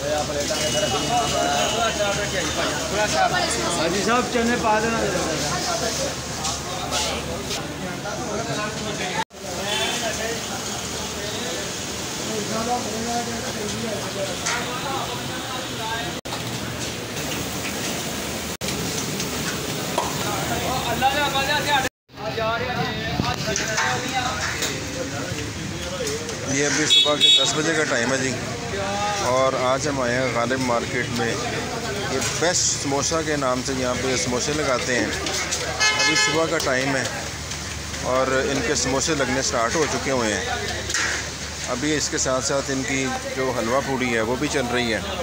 हाजी साहब चने पा देना। ये अभी सुबह के 10 बजे का टाइम है जी, और आज हम आए हैं गालिब मार्केट में। ये बेस्ट समोसा के नाम से यहाँ पे समोसे लगाते हैं। अभी सुबह का टाइम है और इनके समोसे लगने स्टार्ट हो चुके हुए हैं। अभी इसके साथ साथ इनकी जो हलवा पूड़ी है वो भी चल रही है।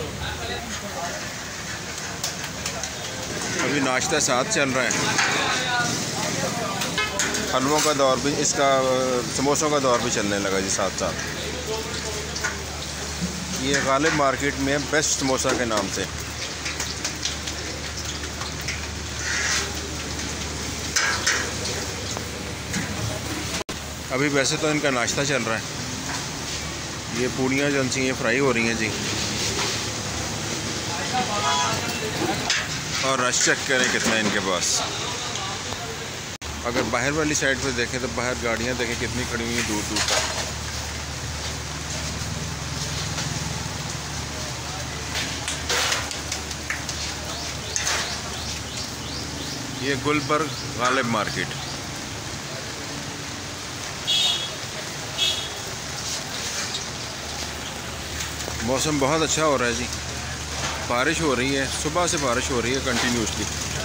अभी नाश्ता साथ चल रहा है, हलवों का दौर भी, इसका समोसों का दौर भी चलने लगा जी साथ साथ। ये गालिब मार्केट में बेस्ट समोसा के नाम से। अभी वैसे तो इनका नाश्ता चल रहा है। ये पूड़ियाँ जो सी ये फ्राई हो रही हैं जी, और रश चेक करें कितना है इनके पास। अगर बाहर वाली साइड पे देखें तो बाहर गाड़ियाँ देखें कितनी खड़ी हुई हैं दूर दूर तक। ये गुलबर्ग गालिब मार्केट। मौसम बहुत अच्छा हो रहा है जी, बारिश हो रही है, सुबह से बारिश हो रही है कंटिन्यूसली।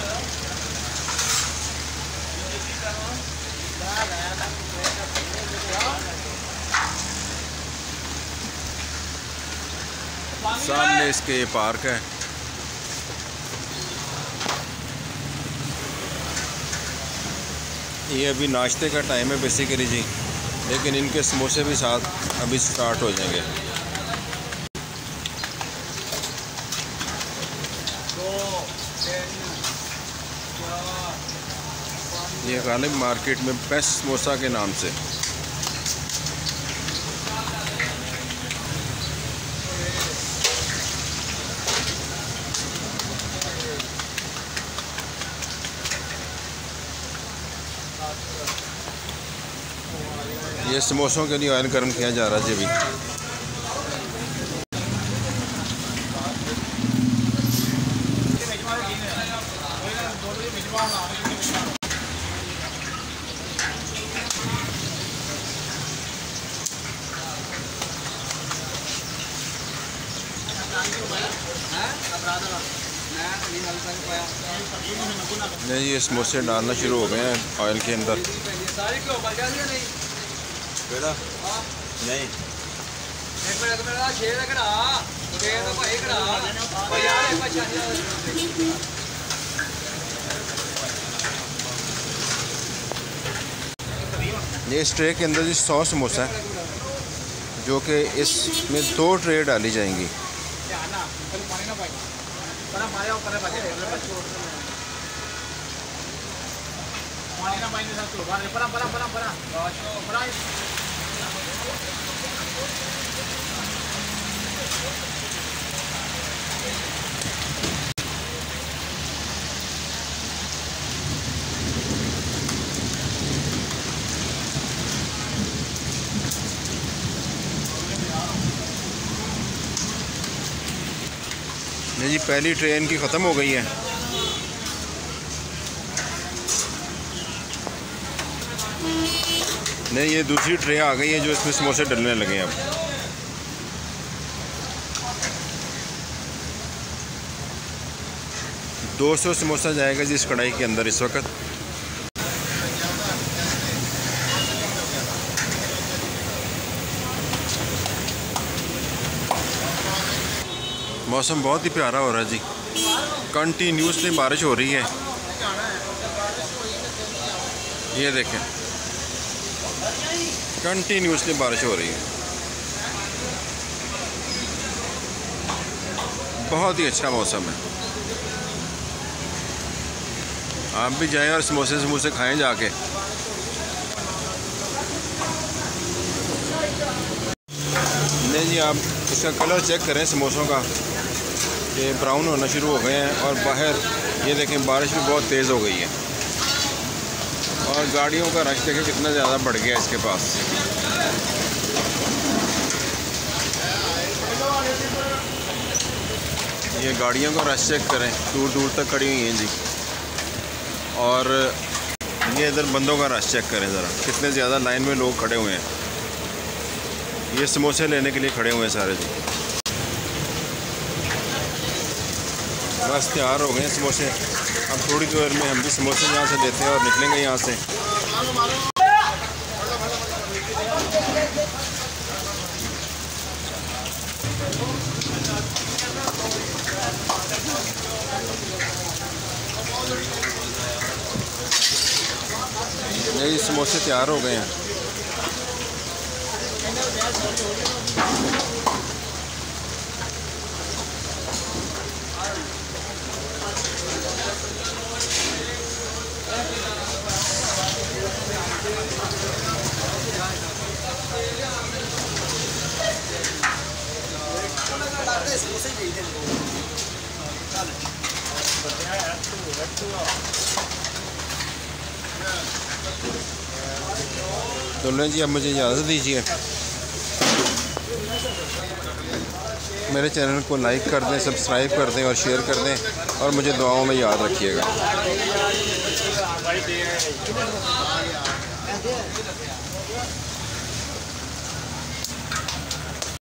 सामने इसके ये पार्क है। ये अभी नाश्ते का टाइम है बेसिकली जी, लेकिन इनके समोसे भी साथ अभी स्टार्ट हो जाएंगे। ये गालिब मार्केट में बेस्ट समोसा के नाम से। ये समोसों के लिए ऑयल गर्म किया जा रहा है जी अभी। नहीं, ये समोसे डालना शुरू हो गए हैं ऑयल के अंदर। नहीं ये इस ट्रे के अंदर जी 100 समोसा है, जो कि इसमें 2 ट्रे डाली जाएंगी। जी पहली ट्रेन की ख़त्म हो गई है। नहीं, ये दूसरी ट्रे आ गई है जो इसमें समोसे डलने लगे हैं अब। दो 200 समोसा जाएगा जी इस कढ़ाई के अंदर इस वक्त। मौसम बहुत ही प्यारा हो रहा है जी, कंटिन्यूसली बारिश हो रही है। ये देखें, कंटिन्यूसली बारिश हो रही है, बहुत ही अच्छा मौसम है। आप भी जाएं और समोसे समोसे खाएं जाके। नहीं, देखें जी आप, इसका कलर चेक करें समोसों का, ये ब्राउन होना शुरू हो गए हैं। और बाहर ये देखें बारिश भी बहुत तेज़ हो गई है और गाड़ियों का रश देखें कितना ज़्यादा बढ़ गया इसके पास। ये गाड़ियों का रश चेक करें, दूर दूर तक खड़ी हुई हैं जी। और ये इधर बंदों का रश चेक करें ज़रा, कितने ज़्यादा लाइन में लोग खड़े हुए हैं। ये समोसे लेने के लिए खड़े हुए हैं सारे जी। बस तैयार हो गए हैं समोसे। अब थोड़ी देर में हम भी समोसे यहाँ से लेते हैं और निकलेंगे यहाँ से। ये समोसे तैयार हो गए हैं। तो लें जी, अब मुझे इजाज़त दीजिए। मेरे चैनल को लाइक कर दें, सब्सक्राइब कर दें और शेयर कर दें और मुझे दुआओं में याद रखिएगा।